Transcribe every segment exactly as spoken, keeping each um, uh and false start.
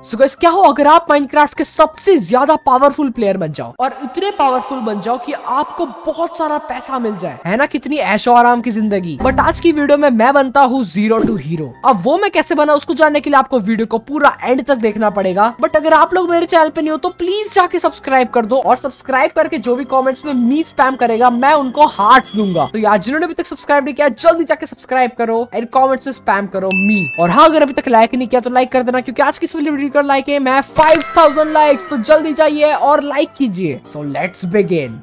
So guys क्या हो अगर आप माइनक्राफ्ट के सबसे ज्यादा पावरफुल प्लेयर बन जाओ और इतने पावरफुल बन जाओ कि आपको बहुत सारा पैसा मिल जाए, है ना? कितनी ऐशो आराम की जिंदगी। बट आज की वीडियो में मैं बनता हूँ जीरो टू हीरो। अब वो मैं कैसे बना उसको जानने के लिए आपको वीडियो को पूरा एंड तक देखना पड़ेगा। बट अगर आप लोग मेरे चैनल पे नहीं हो तो प्लीज जाके सब्सक्राइब कर दो और सब्सक्राइब करके जो भी कॉमेंट्स में मी स्पैम करेगा मैं उनको हार्ट्स दूंगा। तो यार जिन्होंने अभी तक सब्सक्राइब नहीं किया जल्दी जाके सब्सक्राइब करो एंड कॉमेंट्स में स्पैम करो मी। और हाँ, अगर अभी तक लाइक नहीं किया तो लाइक कर देना, क्योंकि आज की इस वीडियो का लाइक है मैं फाइव थाउजेंड लाइक्स। तो जल्दी जाइए और लाइक कीजिए। So let's begin.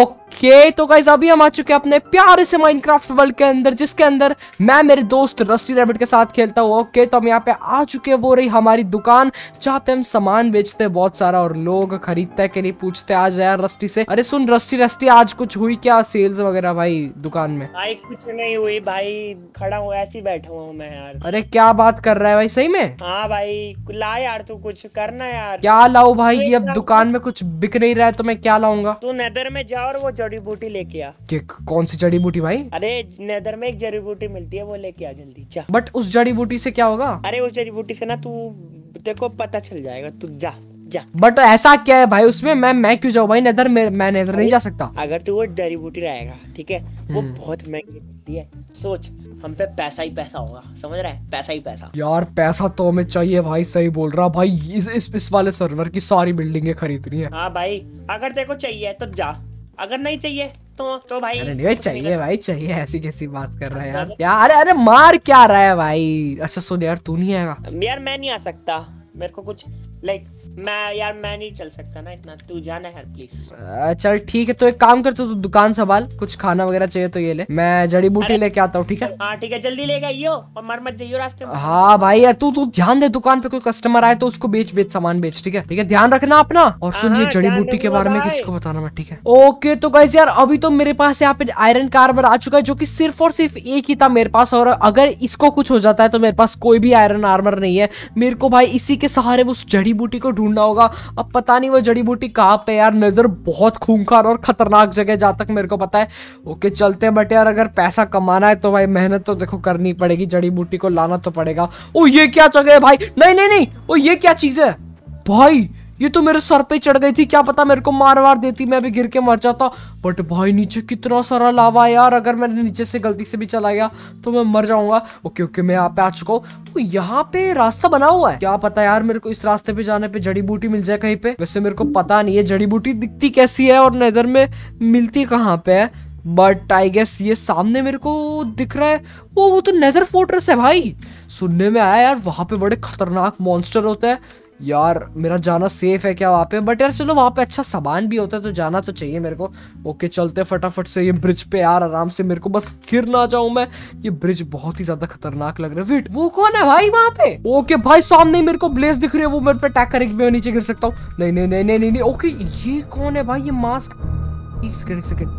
ओके तो गाइस अभी हम आ चुके हैं अपने प्यारे से माइनक्राफ्ट वर्ल्ड के अंदर, जिसके अंदर मैं मेरे दोस्त रस्टी रैबिट के साथ खेलता हूँ। ओके तो हम यहाँ पे आ चुके हैं, वो रही हमारी दुकान जहाँ पे हम सामान बेचते हैं बहुत सारा और लोग खरीदते हैं कि नहीं पूछते। आज यार रस्टी से, अरे सुन रस्टी रस्टी आज कुछ हुई क्या सेल्स वगैरह भाई दुकान में? भाई कुछ नहीं हुई भाई, खड़ा हुआ ऐसे ही बैठा हुआ हूँ मैं यार। अरे क्या बात कर रहा है भाई, सही में? हाँ भाई ला यार, तू कुछ करना यार। क्या लाऊं भाई? ये अब दुकान में कुछ बिक नहीं रहा है तो मैं क्या लाऊंगा? तू नेदर में जा और वो जड़ी बूटी लेके आ। कि कौन सी जड़ी बूटी भाई? अरे नेदर में एक जड़ी बूटी मिलती है, वो लेके आ जल्दी जा। बट उस जड़ी बूटी से क्या होगा? अरे उस जड़ी बूटी से ना तू देखो पता चल जाएगा, तू जा जा। बट ऐसा क्या है भाई उसमें? मैं मैं क्यों जाऊँ भाई नेदर? मैं, मैं नेदर नहीं जा सकता। अगर तू वो जड़ी बूटी रहेगा ठीक है, वो बहुत महंगी मिलती है। सोच हम पे पैसा ही पैसा होगा, समझ रहा है? पैसा ही पैसा। यार पैसा तो हमें चाहिए भाई, सही बोल रहा भाई। इस, इस इस वाले सर्वर की सारी बिल्डिंगें खरीदनी है। हाँ भाई अगर तेरे को चाहिए तो जा, अगर नहीं चाहिए तो तो भाई। अरे नहीं चाहिए भाई, चाहिए। ऐसी कैसी बात कर रहा है यार? यार अरे अरे मार क्या रहा है भाई? अच्छा सुन यार, तू नहीं आएगा यार? मैं नहीं आ सकता, मेरे को कुछ लाइक मैं यार मैं नहीं चल सकता ना इतना, तू जाना यार प्लीज। चल ठीक है, तो एक काम कर, तू दुकान संभाल, कुछ खाना वगैरह चाहिए तो ये ले, मैं जड़ी बूटी लेके आता हूँ। ठीक है? हाँ ठीक है, जल्दी लेके आइयो और मर मत जाइयो रास्ते में। हाँ भाई यार तू तू ध्यान दे, दुकान पे कोई कस्टमर आए तो उसको बेच बेच सामान बेच। ठीक है ठीक है, ध्यान रखना अपना। और सुन ये जड़ी बूटी के बारे में किसको बताना मैं, ठीक है? ओके तो गाइस यार अभी तो मेरे पास यहाँ पे आयरन का आर्मर आ चुका है, जो कि सिर्फ और सिर्फ एक ही था मेरे पास। और अगर इसको कुछ हो जाता है तो मेरे पास कोई भी आयरन आर्मर नहीं है। मेरे को भाई इसी के सहारे उस जड़ी बूटी को ढूंढना होगा। अब पता नहीं वो जड़ी बूटी कहाँ पे यार। नेदर बहुत खूंखार और खतरनाक जगह जहाँ तक मेरे को पता है। ओके चलते हैं। बट यार अगर पैसा कमाना है तो भाई मेहनत तो देखो करनी पड़ेगी, जड़ी बूटी को लाना तो पड़ेगा। ओ ये क्या जगह है भाई? नहीं नहीं नहीं, ओ ये क्या चीज है भाई? ये तो मेरे सर पे चढ़ गई थी, क्या पता मेरे को मार वार देती, मैं भी गिर के मर जाता। बट भाई नीचे कितना सारा लावा है यार, अगर मैं नीचे से गलती से भी चला गया तो मैं मर जाऊंगा। ओके ओके मैं यहाँ पे आ चुका हूँ। तो यहाँ पे रास्ता बना हुआ है, क्या पता यार मेरे को इस रास्ते पे जाने पे जड़ी बूटी मिल जाए कहीं पे। वैसे मेरे को पता नहीं है जड़ी बूटी दिखती कैसी है और नजर में मिलती कहाँ पे है। बट आई गेस ये सामने मेरे को दिख रहा है, वो वो तो नेदर फोर्ट्रेस है भाई। सुनने में आया यार वहां पे बड़े खतरनाक मॉन्स्टर होते हैं यार। मेरा जाना सेफ है क्या वहाँ पे? बट यार चलो वहाँ पे अच्छा सामान भी होता है तो जाना तो चाहिए मेरे को। ओके चलते फटाफट से ये ब्रिज पे यार आराम से, मेरे को बस गिर ना जाऊं मैं। ये ब्रिज बहुत ही ज्यादा खतरनाक लग रहा है। वेट वो कौन है भाई वहाँ पे? ओके भाई सामने मेरे को ब्लेज दिख रही है, वो मेरे पे अटैक करेगी, मैं नीचे गिर सकता हूँ। नहीं नहीं नहीं नहीं नहीं। ओके ये कौन है भाई? ये मास्क, एक सेकंड एक सेकंड।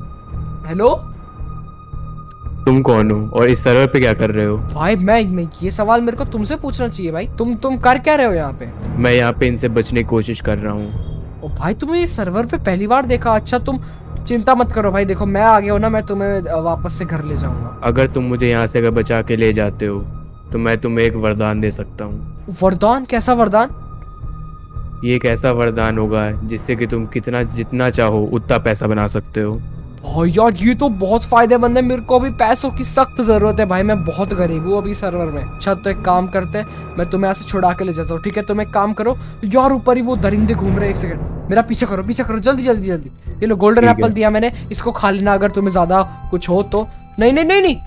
हेलो तुम कौन हो और इस सर्वर पे क्या कर रहे हो? भाई मैं, मैं ये सवाल मेरे को तुमसे पूछना चाहिए भाई। तुम तुम कर क्या रहे हो यहाँ पे? मैं यहाँ पे इनसे बचने की कोशिश कर रहा हूँ। ओ भाई तुमने इस सर्वर पे पहली बार देखा? अच्छा तुम चिंता मत करो भाई, देखो मैं आ गया हूँ ना, मैं तुम्हें वापस से घर ले जाऊंगा। अगर तुम मुझे यहाँ से अगर बचा के ले जाते हो तो मैं तुम्हें एक वरदान दे सकता हूँ। वरदान? कैसा वरदान? ये एक ऐसा वरदान होगा जिससे कि तुम कितना जितना चाहो उतना पैसा बना सकते हो। भाई यार ये तो बहुत फायदेमंद है, मेरे को अभी पैसों की सख्त जरूरत है भाई, मैं बहुत गरीब हूँ अभी सर्वर में। अच्छा तो एक काम करते हैं, मैं तुम्हें ऐसे छुड़ा के ले जाता हूँ। ठीक है तुम एक काम करो यार, ऊपर ही वो दरिंदे घूम रहे हैं। एक सेकंड मेरा पीछा करो, पीछा करो जल्दी जल्दी जल्दी। ये लो गोल्डन एप्पल दिया मैंने, इसको खा लेना अगर तुम्हें ज्यादा कुछ हो तो। नहीं नहीं नहीं नहीं,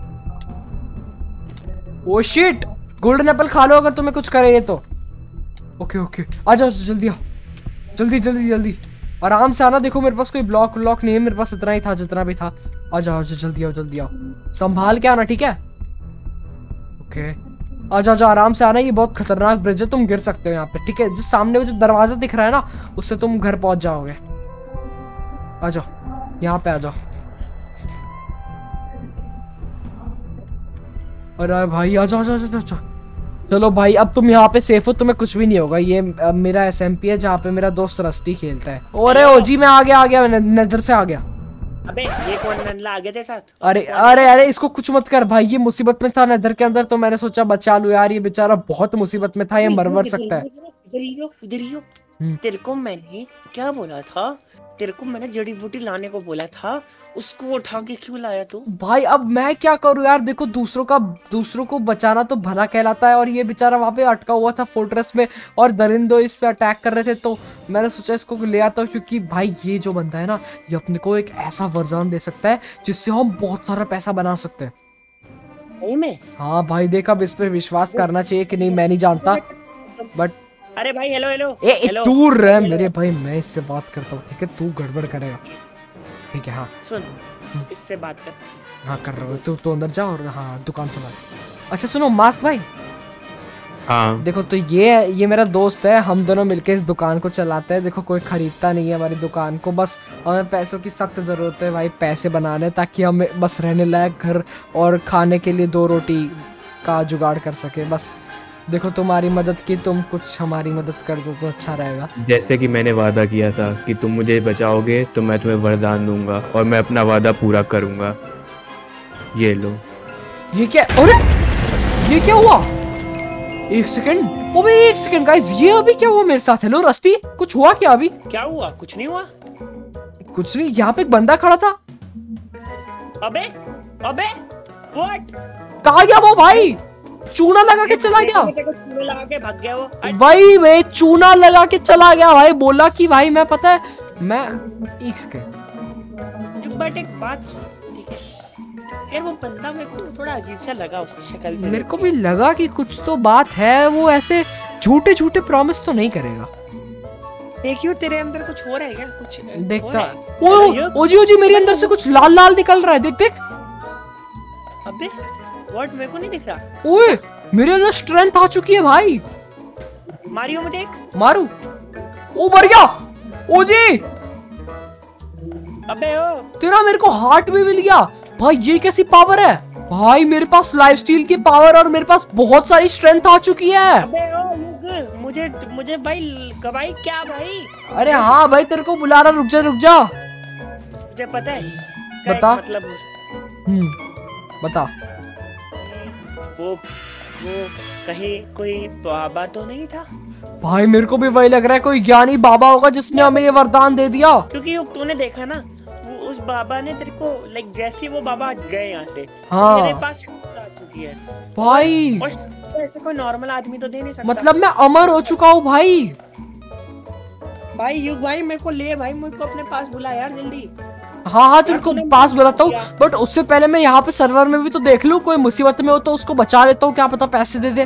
ओ शिट, गोल्डन एप्पल खा लो अगर तुम्हें कुछ करे ये तो। ओके ओके आ जाओ जल्दी आओ, जल्दी जल्दी जल्दी आराम से आना। देखो मेरे पास कोई ब्लॉक व्लॉक नहीं है, मेरे पास इतना ही था जितना भी था। आ जाओ जल्दी आओ जल्दी आओ, संभाल के आना ठीक है? ओके आ जाओ जाओ आराम से आना। ये बहुत खतरनाक ब्रिज है, तुम गिर सकते हो यहाँ पे। ठीक है जो सामने वो जो दरवाजा दिख रहा है ना, उससे तुम घर पहुंच जाओगे। आ जाओ यहाँ पे आ जाओ। अरे भाई आ जाओ जाओ जाओ जाओ। चलो भाई अब तुम यहाँ पे सेफ हो, तुम्हें कुछ भी नहीं होगा। ये आ, मेरा एसएमपी है जहाँ पे मेरा दोस्त रस्टी खेलता है। अरे ओजी मैं आ गया आ गया, मैं नेदर से आ गया। अबे ये कौन नल्ला आगे थे साथ? अरे अरे अरे इसको कुछ मत कर भाई, ये मुसीबत में था नेदर के अंदर, तो मैंने सोचा बचा लूं यार, ये बेचारा बहुत मुसीबत में था, ये मर मर सकता है। इधर ही हो, इधर ही हो। तेरे को मैंने क्या बोला था? तेरे को मैंने जड़ी बूटी लाने को बोला था, उसको उठा के क्यों लाया तू? भाई अब मैं क्या करूं यार, देखो दूसरों का दूसरों को बचाना तो भला कहलाता है, और ये बेचारा वहां पे अटका हुआ था फोर्ट्रेस में, और दरिंदो इस पे अटैक कर रहे थे, तो मैंने सोचा इसको ले आता हूं, क्योंकि भाई ये जो बंदा है ना, ये अपने को एक ऐसा वरदान दे सकता है जिससे हम बहुत सारा पैसा बना सकते हैं। सही में? हाँ भाई देख, अब इस पे विश्वास करना चाहिए कि नहीं मैं नहीं जानता, बट अरे भाई हेलो हेलो ए, ए दूर रह मेरे भाई, मैं इससे बात करता हूँ, ठीक है? तू गड़बड़ करेगा, ठीक है? हाँ सुन, इससे बात कर। हाँ कर रहा हूँ, तू तो अंदर जा और हाँ दुकान से बात। अच्छा सुनो मास्क भाई, हाँ देखो तो ये ये मेरा दोस्त है, हम दोनों मिलके इस दुकान को चलाते हैं। देखो कोई खरीदता नहीं है हमारी दुकान को, बस हमें पैसों की सख्त जरूरत है भाई, पैसे बनाने, ताकि हम बस रहने लायक घर और खाने के लिए दो रोटी का जुगाड़ कर सके। बस देखो तुम्हारी मदद की, तुम कुछ हमारी मदद कर दो तो अच्छा रहेगा। जैसे कि मैंने वादा किया था कि तुम मुझे बचाओगे तो मैं तुम्हें वरदान दूंगा, और मैं अपना वादा पूरा करूंगा। ये लो। ये क्या? अरे ये क्या हुआ? एक सेकंड, ओबे एक सेकंड गाइस, ये अभी क्या हुआ मेरे साथ? हेलो रस्टी, कुछ हुआ क्या अभी? क्या हुआ? कुछ नहीं हुआ। कुछ नहीं, यहाँ पे एक बंदा खड़ा था। अबे अबे व्हाट? कहाँ गया वो भाई? चूना लगा के चला गया। चूना लगा के भाग गया वो। भाई वे चूना लगा के चला गया भाई, बोला कि भाई मैं पता है मैं एक सेकंड, बट एक बात ठीक है यार, वो बंदा मेरे को थोड़ा अजीब सा लगा उसकी शक्ल से। मेरे को भी लगा कि कुछ तो बात है, वो ऐसे झूठे झूठे प्रॉमिस तो नहीं करेगा। देखियो तेरे अंदर कुछ हो रहा है क्या? कुछ देखता। ओ ओजी ओजी मेरे अंदर से कुछ लाल लाल निकल रहा है, देख देख। अबे व्हाट? मेरे को नहीं दिख रहा। ओए मेरे अंदर स्ट्रेंथ आ चुकी है भाई। मारियो मुझे एक। मारू। ओ बढ़ गया ओजी। अबे ओ तेरा मेरे को हार्ट भी मिल गया भाई, ये कैसी पावर है भाई? मेरे पास लाइफस्टाइल की पावर और मेरे पास बहुत सारी स्ट्रेंथ आ चुकी है। अबे ओ युग, मुझे मुझे भाई गवाही क्या भाई? अरे हाँ भाई तेरे को बुला रहा, रुक जा रुक जा। मुझे पता है। बता। मतलब हम्म बता। वो वो कहीं कोई बाबा तो नहीं था? भाई मेरे को भी वही लग रहा है, कोई ज्ञानी बाबा होगा जिसने हमें ये वरदान दे दिया। क्योंकि तूने देखा ना, वो उस बाबा ने तेरे को लाइक जैसे ही वो बाबा गए यहाँ से, हाँ मेरे पास आ चुकी है भाई। और ऐसे कोई नॉर्मल आदमी तो दे नहीं सकता। मतलब मैं अमर हो चुका हूँ भाई। भाई युग भाई मेरे को ले भाई, मेरे को अपने पास बुला यार जल्दी। हाँ हाँ तेरे को पास बुलाता हूँ, बट उससे पहले मैं यहाँ पे सर्वर में भी तो देख लूँ, कोई मुसीबत में हो तो उसको बचा लेता हूँ, क्या पता पैसे दे दे।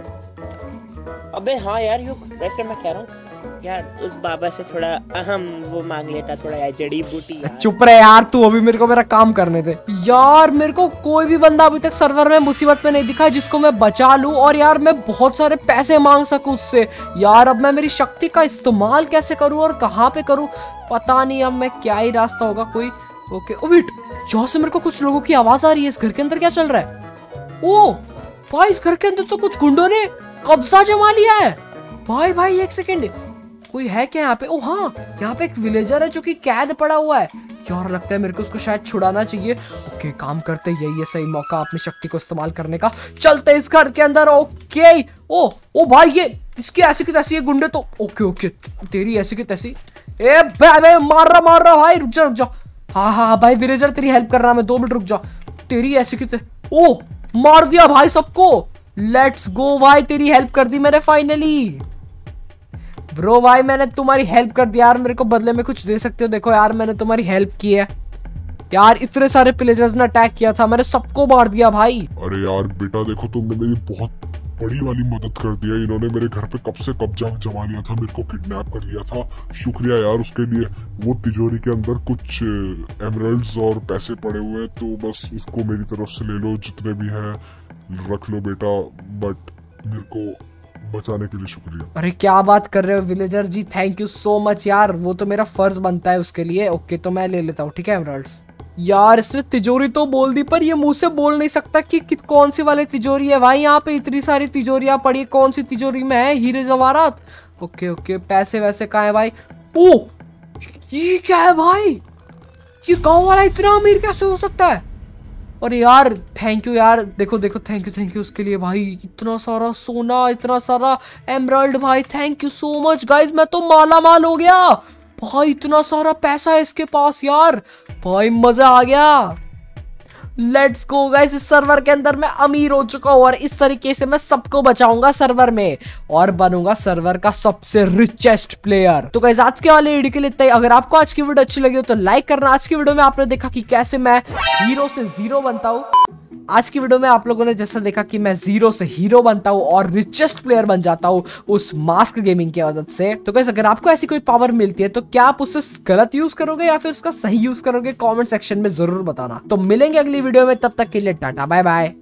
अबे हाँ यार युग, वैसे मैं कह रहा हूँ यार उस बाबा से थोड़ा अहम वो मांग लेता, थोड़ा यार जड़ी बूटी यार। चुप रहे यार तू, अभी मेरे को मेरा काम करने दे यार। मेरे को कोई भी बंदा अभी तक सर्वर में मुसीबत में नहीं दिखा जिसको मैं बचा लूं, और यार मैं बहुत सारे पैसे मांग सकूं उससे। यार अब मैं मेरी शक्ति का इस्तेमाल कैसे करूं और कहाँ पे करूं, पता नहीं। अब मैं क्या ही रास्ता होगा कोई। ओके ओ वेट, यहाँ से मेरे को कुछ लोगों की आवाज आ रही है। इस घर के अंदर क्या चल रहा है? ओ भाई इस घर के अंदर तो कुछ गुंडों ने कब्जा जमा लिया है। भाई भाई एक सेकेंड, कोई है क्या यहाँ पे? ओ हाँ यहाँ पे एक विलेजर है जो कि कैद पड़ा हुआ है। यार लगता है मेरे को उसको शायद छुड़ाना चाहिए। ओके काम करते, यही है सही मौका अपनी शक्ति को इस्तेमाल करने का। चलते इस घर के अंदर। ओके ओ ओ भाई ये इसकी ऐसी की तैसी है गुंडे तो। ओके ओके तेरी ऐसी की तैसी। ए बे, बे, मार रहा मार रहा भाई, रुक जा रुक जा। हाँ हाँ भाई विलेजर तेरी हेल्प कर रहा मैं, दो मिनट रुक जा। तेरी ऐसी की ओ मार दिया भाई सबको। लेट्स गो भाई, तेरी हेल्प कर दी मैंने फाइनली। ब्रो भाई मैंने तुम्हारी हेल्प कर दी यार, मेरे को बदले में कुछ दे सकते हो? देखो यार मैंने तुम्हारी हेल्प की है यार, इतने सारे पिलेजर्स ने अटैक किया था, मैंने सबको मार दिया भाई। अरे यार बेटा देखो तुमने मेरी बहुत बड़ी वाली मदद कर दी है। इन्होंने मेरे घर पे कब से कब्जा जमा लिया था, मेरे को किडनैप कर लिया था। शुक्रिया यार उसके लिए। वो तिजोरी के अंदर कुछ एमरल्ड्स और पैसे पड़े हुए हैं, तो बस उसको मेरी तरफ से ले लो, जितने भी हैं रख लो बेटा। बट मेरे को बचाने के लिए शुक्रिया। अरे क्या बात कर रहे हो villager ji, thank you so much यार, वो तो मेरा फर्ज बनता है उसके लिए। ओके तो मैं ले लेता हूँ, ठीक है एमरल्ड्स। यार इसने तिजोरी तो बोल दी, पर ये मुंह से बोल नहीं सकता कि, कि कौन सी वाली तिजोरी है भाई। यहाँ पे इतनी सारी तिजोरियां पड़ी है, कौन सी तिजोरी में है हीरे जवाहरात? ओके ओके पैसे वैसे कहाँ है भाई? ओ ये क्या है भाई? ये गांव वाला इतना अमीर कैसे हो सकता है? अरे यार थैंक यू यार, देखो देखो थैंक यू थैंक यू उसके लिए भाई, इतना सारा सोना, इतना सारा एमराल्ड भाई, thank you so much guys, मैं तो माला माल हो गया भाई, इतना सारा पैसा है इसके पास यार, भाई मजा आ गया। लेट्स गो गाइस, इस सर्वर के अंदर मैं अमीर हो चुका हूँ और इस तरीके से मैं सबको बचाऊंगा सर्वर में और बनूंगा सर्वर का सबसे रिचेस्ट प्लेयर। तो गाइस आज के वाले वीडियो के लिए इतना ही। अगर आपको आज की वीडियो अच्छी लगी हो तो लाइक करना। आज की वीडियो में आपने देखा कि कैसे मैं हीरो से जीरो बनता हूँ। आज की वीडियो में आप लोगों ने जैसा देखा कि मैं जीरो से हीरो बनता हूँ और रिचेस्ट प्लेयर बन जाता हूँ उस मास्क गेमिंग की मदद से। तो गाइस अगर आपको ऐसी कोई पावर मिलती है तो क्या आप उससे गलत यूज करोगे या फिर उसका सही यूज करोगे? कमेंट सेक्शन में जरूर बताना। तो मिलेंगे अगली वीडियो में, तब तक के लिए टाटा बाय बाय।